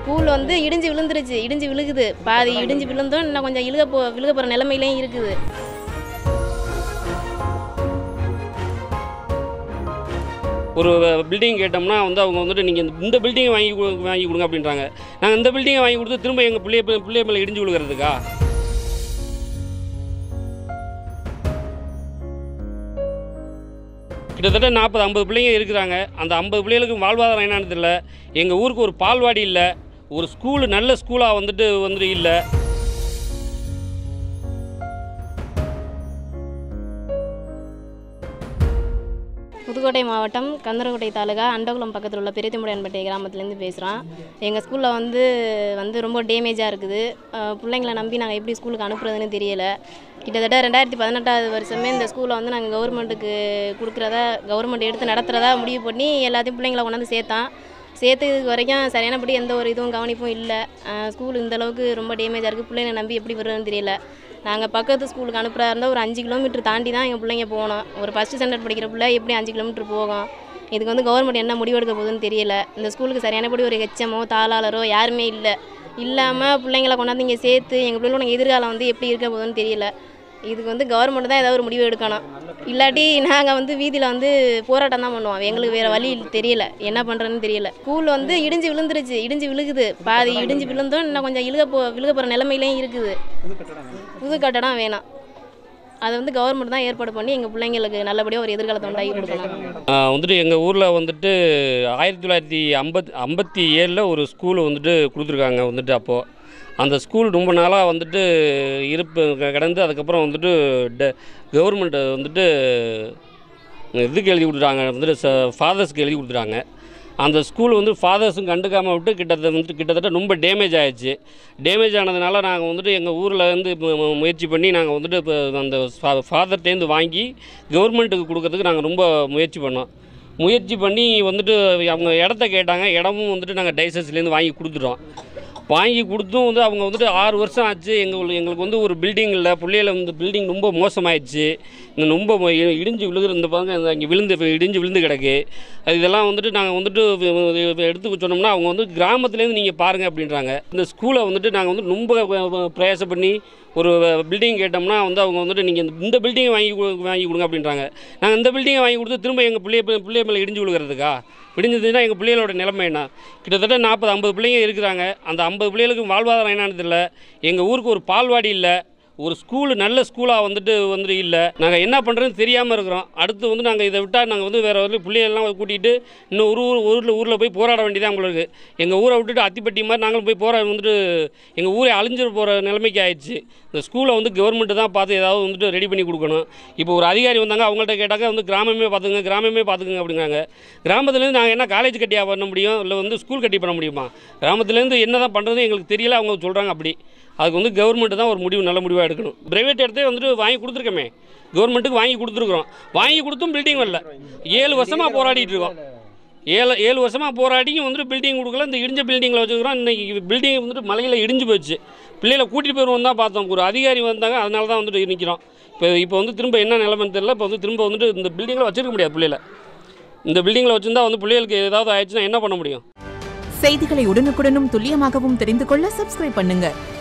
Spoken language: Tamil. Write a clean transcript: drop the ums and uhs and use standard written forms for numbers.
ஸ்கூல் வந்து இடிஞ்சு விழுந்துருச்சு, இடிஞ்சு விழுகுது. பாதி இடிஞ்சு விழுந்தும் இன்னும் கொஞ்சம் விழுக போகிற நிலைமையிலையும் இருக்குது. ஒரு பில்டிங் கேட்டோம்னா வந்து அவங்க வந்துட்டு நீங்கள் இந்த பில்டிங்கை வாங்கி கொடுங்க அப்படின்றாங்க. நாங்கள் இந்த பில்டிங்கை வாங்கி கொடுத்து திரும்ப எங்கள் பிள்ளை மேலே இடிஞ்சு விழுகிறதுக்கா? கிட்டத்தட்ட 40-50 பிள்ளைங்க இருக்கிறாங்க. அந்த 50 பிள்ளைகளுக்கு வாழ்வாதாரம் என்னன்னு தெரியல. எங்கள் ஊருக்கு ஒரு பால்வாடி இல்லை, ஒரு ஸ்கூலு நல்ல ஸ்கூலாக வந்துட்டு இல்லை. புதுக்கோட்டை மாவட்டம் கந்தரக்கோட்டை தாலுகா அண்டகுளம் பக்கத்தில் உள்ள பெரியத்தமுடையான்பேட்டை கிராமத்துலேருந்து பேசுகிறோம். எங்கள் ஸ்கூலில் வந்து ரொம்ப டேமேஜாக இருக்குது. பிள்ளைங்களை நம்பி நாங்கள் எப்படி ஸ்கூலுக்கு அனுப்புறதுன்னு தெரியலை. கிட்டத்தட்ட 2018 வருஷமே இந்த ஸ்கூலை வந்து நாங்கள் கவர்மெண்ட்டுக்கு கவர்மெண்ட் எடுத்து நடத்துகிறதா முடிவு பண்ணி எல்லாத்தையும் பிள்ளைங்களை கொண்டாந்து சேர்த்துக்கு வரைக்கும் சரியானபடி எந்த ஒரு இதுவும் கவனிப்பும் இல்லை. ஸ்கூல் இந்தளவுக்கு ரொம்ப டேமேஜாக இருக்குது. பிள்ளைங்களை நம்பி எப்படி வருதுன்னு தெரியல. நாங்கள் பக்கத்து ஸ்கூலுக்கு அனுப்புகிறா இருந்தால் ஒரு 5 கிலோமீட்டர் தாண்டி தான் எங்கள் பிள்ளைங்க போகணும். ஒரு ஃபஸ்ட்டு ஸ்டாண்டர்ட் படிக்கிற பிள்ளை எப்படி 5 கிலோமீட்டர் போகும்? இதுக்கு வந்து கவர்மெண்ட் என்ன முடிவெடுக்க போகுதுன்னு தெரியல. இந்த ஸ்கூலுக்கு சரியானபடி ஒரு ஹெச்எம்மோ தாளாளரோ யாருமே இல்லாமல் பிள்ளைங்களை கொண்டாந்து இங்கே சேர்த்து எங்கள் பிள்ளைங்களோட எதிர்காலம் வந்து எப்படி இருக்க போகுதுன்னு தெரியல. இதுக்கு வந்து கவர்மெண்ட் தான் ஏதாவது ஒரு முடிவு எடுக்கணும். இல்லாட்டி நாங்கள் வந்து வீதியில் போராட்டம் தான் பண்ணுவோம். எங்களுக்கு வேறு வழி தெரியல, என்ன பண்ணுறதுன்னு தெரியல. ஸ்கூல் வந்து இடிஞ்சு விழுந்துருச்சு, இடிஞ்சு விழுகுது. பாதி இடிஞ்சு விழுந்தும் இன்னும் கொஞ்சம் விழுக போகிற நிலைமையிலையும் இருக்குது. புது கட்டடம் வேணாம். அதை வந்து கவர்மெண்ட் தான் ஏற்பாடு பண்ணி எங்கள் பிள்ளைங்களுக்கு நல்லபடியாக ஒரு எதிர்காலத்தை உண்டாகி கொடுக்கணும். வந்துட்டு எங்கள் ஊரில் வந்துட்டு 1957 ஒரு ஸ்கூல் வந்துட்டு கொடுத்துருக்காங்க. வந்துட்டு அப்போது அந்த ஸ்கூல் ரொம்ப நாளாக வந்துட்டு கிடந்து அதுக்கப்புறம் வந்துட்டு கவர்மெண்ட்டு வந்துட்டு இதுக்கு எழுதி கொடுத்துட்டாங்க, வந்துட்டு ஃபாதர்ஸ்க்கு எழுதி கொடுத்துட்டாங்க. அந்த ஸ்கூல் வந்து ஃபாதர்ஸும் கண்டுக்காமல் விட்டு கிட்டத்தட்ட ரொம்ப டேமேஜ் ஆகிடுச்சு. டேமேஜ் ஆனதுனால நாங்கள் வந்துட்டு எங்கள் ஊரில் இருந்து முயற்சி பண்ணி நாங்கள் வந்துட்டு இப்போ அந்த ஃபாதர்கிட்டேருந்து வாங்கி கவர்மெண்ட்டுக்கு கொடுக்கறதுக்கு நாங்கள் ரொம்ப முயற்சி பண்ணோம். முயற்சி பண்ணி வந்துட்டு அவங்க இடத்த கேட்டாங்க. இடமும் வந்துட்டு நாங்கள் டைசஸ்லேருந்து வாங்கி கொடுத்துட்டோம். வாங்கி கொடுத்தும் வந்து அவங்க வந்துட்டு 6 வருஷம் ஆச்சு. எங்களுக்கு வந்து ஒரு பில்டிங் இல்லை. பிள்ளையில வந்து பில்டிங் ரொம்ப மோசமாயிடுச்சு. இந்த ரொம்ப இடிஞ்சு விழுகிற இந்த பாருங்க இங்கே இடிஞ்சு விழுந்து கிடக்கு. இதெல்லாம் வந்துட்டு நாங்கள் வந்துட்டு எடுத்து சொன்னோம்னா அவங்க வந்து கிராமத்துலேருந்து நீங்கள் பாருங்கள் அப்படின்றாங்க. இந்த ஸ்கூலை வந்துட்டு நாங்கள் வந்து ரொம்ப பிரயாசம் பண்ணி ஒரு பில்டிங் கேட்டோம்னா வந்து அவங்க வந்துட்டு நீங்கள் இந்த பில்டிங்கை வாங்கி கொடுங்க அப்படின்றாங்க. நாங்கள் இந்த பில்டிங்கை வாங்கி கொடுத்து திரும்ப எங்கள் பிள்ளை மேலே இடிஞ்சு விழுகிறதுக்கா? விடிஞ்சதுன்னா எங்கள் பிள்ளைகளோட நிலைமை என்ன? கிட்டத்தட்ட 40-50 பிள்ளைங்க இருக்கிறாங்க. அந்த 50 பிள்ளைகளுக்கு வாழ்வாதாரம் என்னன்னு தெரியல. எங்கள் ஊருக்கு ஒரு பால்வாடி இல்லை, ஒரு ஸ்கூலு நல்ல ஸ்கூலாக வந்துட்டு இல்லை. நாங்கள் என்ன பண்ணுறதுன்னு தெரியாமல் இருக்கிறோம். அடுத்து வந்து நாங்கள் இதை விட்டால் நாங்கள் வந்து வேறு ஒரு பிள்ளைகள்லாம் கூட்டிகிட்டு இன்னும் ஊரில் போய் போராட வேண்டியதான் உங்களுக்கு. எங்கள் ஊரை விட்டுட்டு அத்திப்பட்டி மாதிரி நாங்களும் போய் வந்துட்டு எங்கள் ஊரை அழிஞ்சிட்டு போகிற நிலைமைக்கு ஆயிடுச்சு. இந்த ஸ்கூலை வந்து கவர்மெண்ட்டு தான் பார்த்து ஏதாவது வந்துட்டு ரெடி பண்ணி கொடுக்கணும். இப்போ ஒரு அதிகாரி வந்தாங்க, அவங்கள்ட்ட கேட்டாக்க வந்து கிராமமே பார்த்துக்குங்க அப்படிங்கிறாங்க. கிராமத்துலேருந்து நாங்கள் என்ன காலேஜ் கட்டியாக பண்ண முடியும், இல்லை வந்து ஸ்கூல் கட்டி பண்ண முடியுமா? கிராமத்துலேருந்து என்ன தான் பண்ணுறது எங்களுக்கு தெரியல. அவங்க சொல்கிறாங்க அப்படி. அதுக்கு வந்து கவர்மெண்ட்டு தான் ஒரு நல்ல முடிவாக எடுக்கணும். ப்ரைவேட் இடத்தே வந்துட்டு வாங்கி கொடுத்துருக்கோமே, கவர்மெண்ட்டுக்கு வாங்கி கொடுத்துருக்குறோம். வாங்கி கொடுத்தும் பில்டிங் வரல. 7 வருஷமாக போராடிட்டு இருக்கோம். 7 வருஷமாக போராடியும் வந்துட்டு பில்டிங் கொடுக்கல. இந்த இடிஞ்ச பில்டிங்கில் வச்சுக்கிறோம். இன்றைக்கி பில்டிங் வந்துட்டு மலையில் இடிஞ்சு போச்சு. பிள்ளைகளை கூட்டிகிட்டு போயிடுவோம் தான் பார்த்தோம். ஒரு அதிகாரி வந்தாங்க, அதனால தான் வந்துட்டு நிற்கிறோம். இப்போ வந்து திரும்ப என்ன நிலைமைன்னு தெரியல. இப்போ வந்து திரும்ப வந்துட்டு இந்த பில்டிங்கில் வச்சிருக்க முடியாது. பிள்ளைகளை இந்த பில்டிங்கில் வச்சுருந்தா வந்து பிள்ளைகளுக்கு ஏதாவது ஆயிடுச்சுன்னா என்ன பண்ண முடியும்? செய்திகளை உடனுக்குடனும் துல்லியமாகவும் தெரிந்து கொள்ள சப்ஸ்கிரைப் பண்ணுங்கள்.